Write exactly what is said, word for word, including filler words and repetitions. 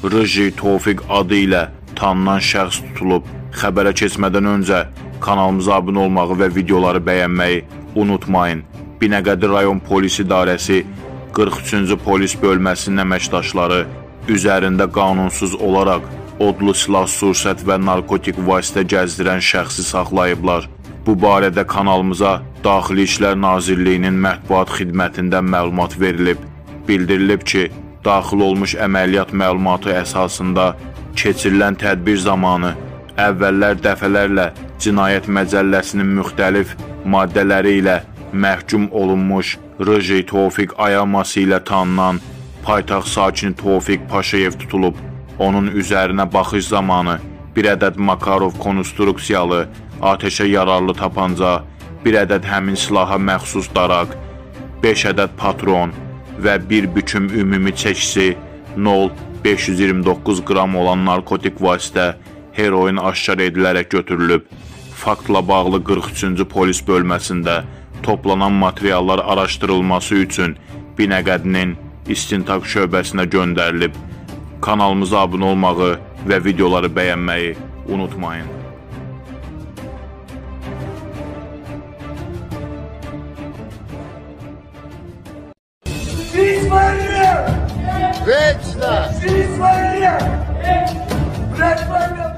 Rıji Tofiq adı ilə tanınan şəxs tutulub. Xəbərə keçmədən öncə kanalımıza abunə olmağı və videoları bəyənməyi unutmayın. Binəqədi rayon polis idarəsi qırx üçüncü polis bölməsinin əməkdaşları üzərində qanunsuz olaraq odlu silah, sursət və narkotik vasitə gəzdirən şəxsi saxlayıblar. Bu barədə kanalımıza Daxili İşlər Nazirliyinin mətbuat xidmətindən məlumat verilib. Bildirilib ki, daxil olmuş əməliyyat məlumatı əsasında keçirilən tədbir zamanı əvvəllər dəfələrlə Cinayət Məcəlləsinin müxtəlif maddələri ilə məhkum olunmuş Rıji Tofiq ayaması ilə tanınan paytaxt sakini Tofiq Paşayev tutulub. Onun üzərinə baxış zamanı bir ədəd Makarov konstruksiyalı, atəşə yararlı tapanca, bir ədəd həmin silaha məxsus daraq, beş ədəd patron və bir büküm ümumi çəkisi nol nöqtə beş yüz iyirmi doqquz qram olan narkotik vasitə heroin aşkar edilərək götürülüb. Faktla bağlı qırx üçüncü polis bölməsində toplanan materiallar araşdırılması üçün Binəqədinin istintaq şöbəsinə göndərilib. Kanalımıza abunə olmağı və videoları bəyənməyi unutmayın. Вечно! Жизнь моя! Брать моя!